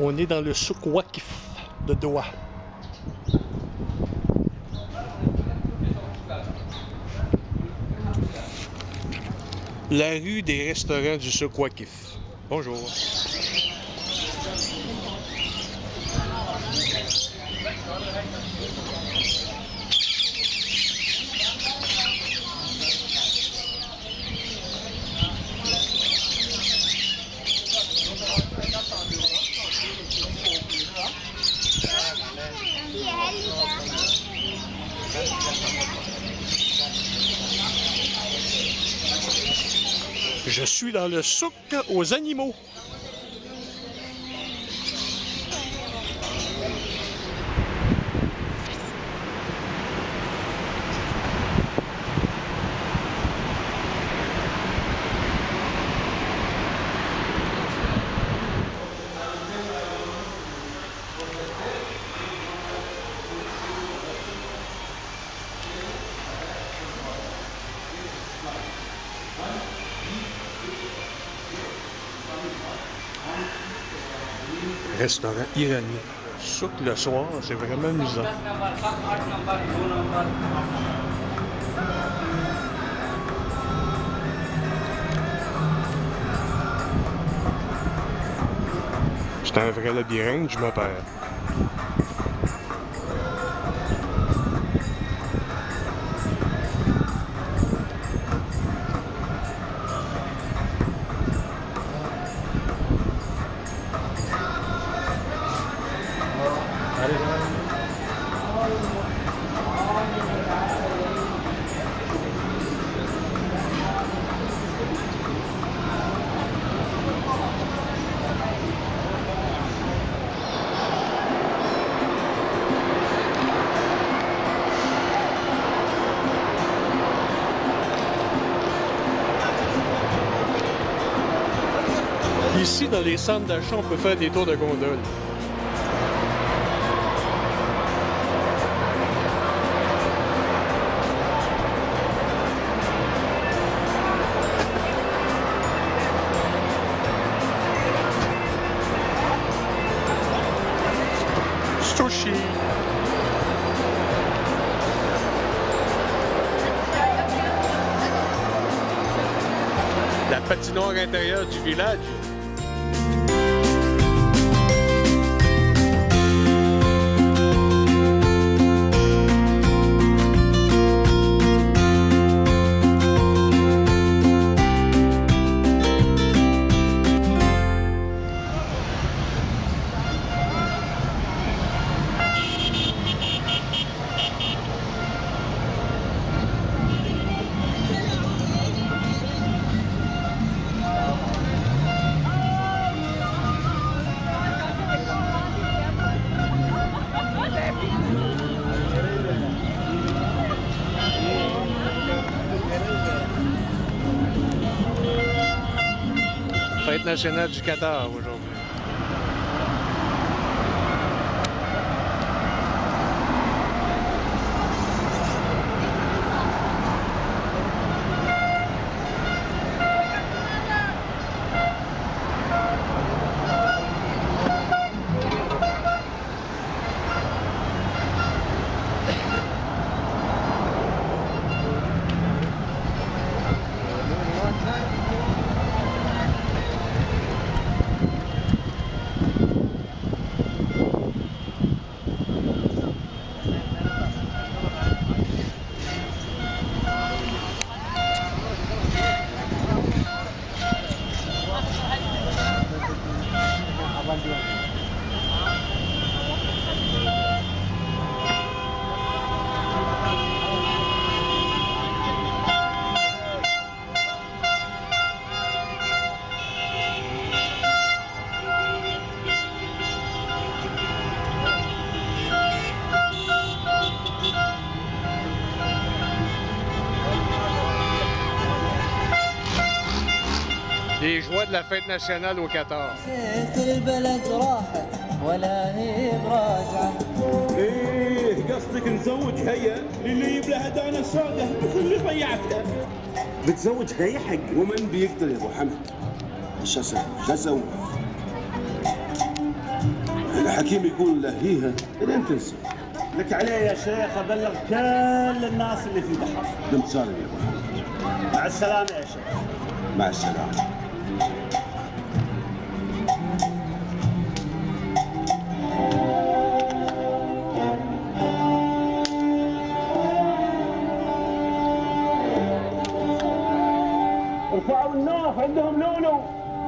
On est dans le souk Waqif de Doha. La rue des restaurants du souk Waqif. Bonjour. Je suis dans le souk aux animaux. Restaurant iranien. Souk le soir, c'est vraiment amusant. C'est un vrai labyrinthe, je me perds. Ici, dans les centres d'achat, on peut faire des tours de gondole. Sushi. La patinoire intérieure du village. Fête nationale du Qatar aujourd'hui. Les joies de la fête nationale au Qatar. ايه قصدك نزوجها هي للي يجيب لها دانه سوداء مثل اللي ضيعتها. بتزوجها هي حق ومن بيقدر يا ابو حمد؟ شو اسوي؟ الحكيم يقول لهيها لين تنسى. لك عليه يا شيخ ابلغ كل الناس اللي في البحر. دمت سالم يا ابو حمد. مع السلامه يا شيخ. مع السلامه. ارفعوا النوف عندهم لولو.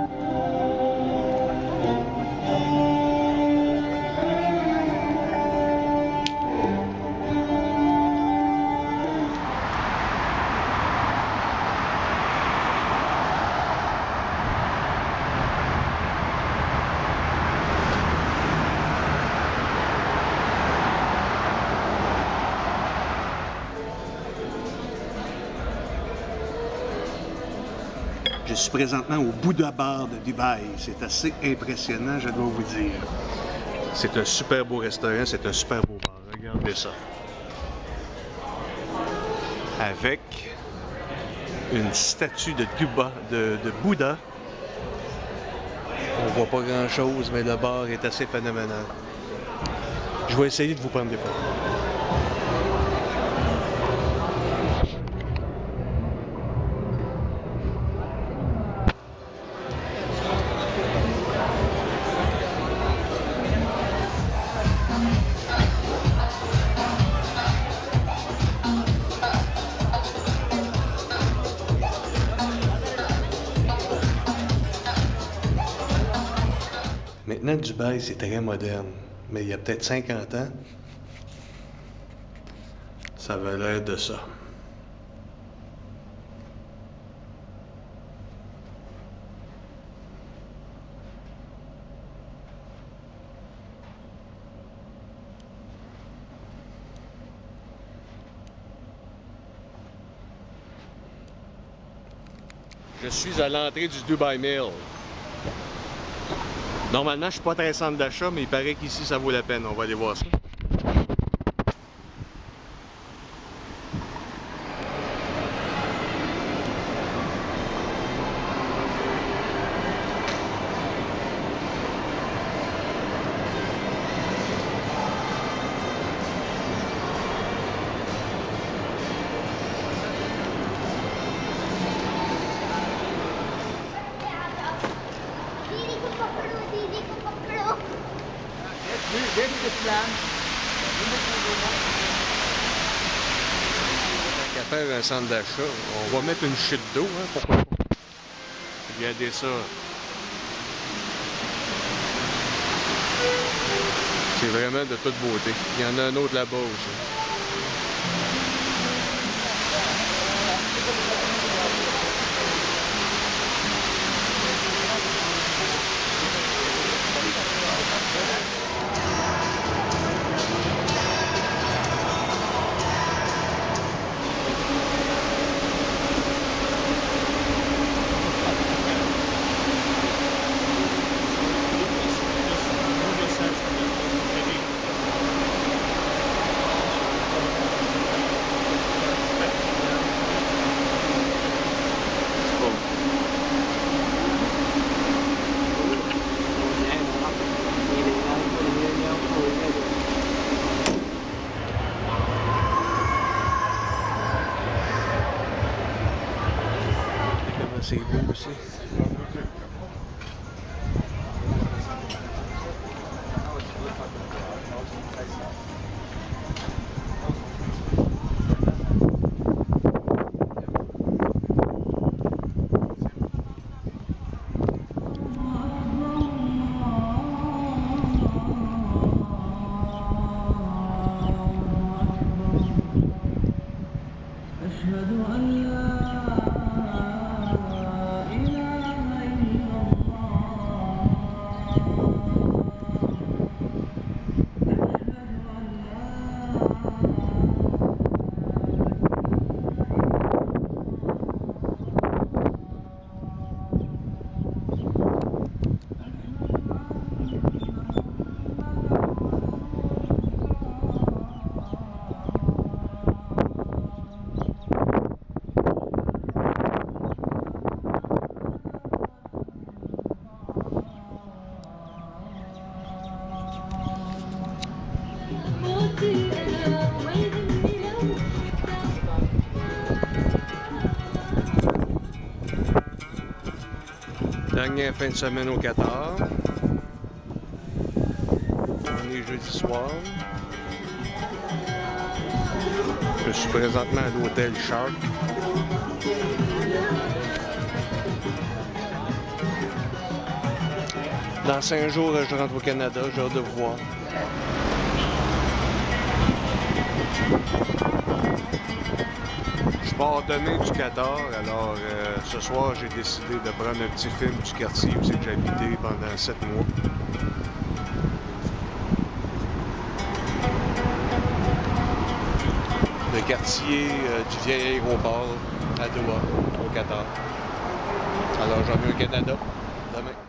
Je suis présentement au Bouddha Bar de Dubaï. C'est assez impressionnant, je dois vous dire. C'est un super beau restaurant, c'est un super beau bar. Regardez ça. Avec une statue de Bouddha. On voit pas grand-chose, mais le bar est assez phénoménal. Je vais essayer de vous prendre des photos. Maintenant, Dubaï, c'est très moderne, mais il y a peut-être 50 ans, ça avait l'air de ça. Je suis à l'entrée du Dubai Mill. Normalement, je suis pas très centre d'achat, mais il paraît qu'ici, ça vaut la peine. On va aller voir ça. Qu'à faire un centre d'achat, on va mettre une chute d'eau, hein, pourquoi pas. Regardez ça. C'est vraiment de toute beauté. Il y en a un autre là-bas aussi. C'est beau aussi. أشهد أن لا إله إلا Dernière fin de semaine au Qatar. On est jeudi soir. Je suis présentement à l'hôtel Shark. Dans 5 jours, je rentre au Canada. J'ai hâte de vous voir. Je pars demain du Qatar, alors ce soir j'ai décidé de prendre un petit film du quartier où c'est que j'ai habité pendant 7 mois. Le quartier du vieil aéroport à Doha, au Qatar. Alors j'en vais au Canada demain.